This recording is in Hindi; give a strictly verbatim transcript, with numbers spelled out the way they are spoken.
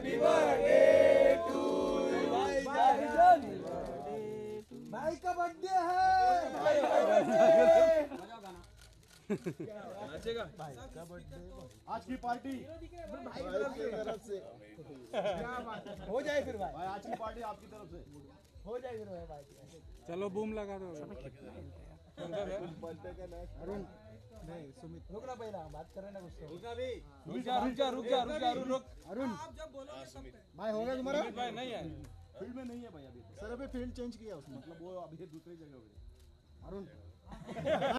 बर्थडे टू भाई का बर्थडे है। नाचेगा भाई का बर्थडे आज की पार्टी भाई की तरफ से क्या बात है, हो जाए फिर भाई। भाई आज की पार्टी आपकी तरफ से हो जाए फिर भाई। चलो बूम लगा दो। अरुण नहीं सुमित रुक ना, पहला बात कर रहे ना कुछ। रुक जा रुक जा रुक जा रुक जा रुक जा रुक अरुण आप जब बोलोगे भाई हो गया तुम्हारा? भाई नहीं है फील्ड में नहीं है भाई अभी। सर अभी फील्ड चेंज किया उसने, मतलब वो अभी दूसरी जगह हो गई। अरुण